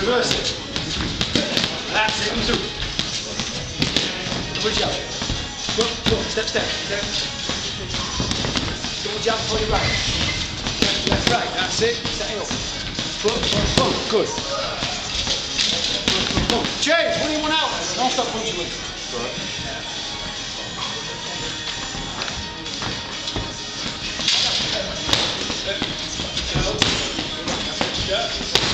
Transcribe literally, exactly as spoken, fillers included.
Reverse it. That's it, and through. Double jump. Go, go, step, step. Step. Double jump for your right. Left, left, right. That's it. Setting up. Boom, boom, boom. Good. Boom, boom, boom. James, what do you want out? Don't stop punching with. Good.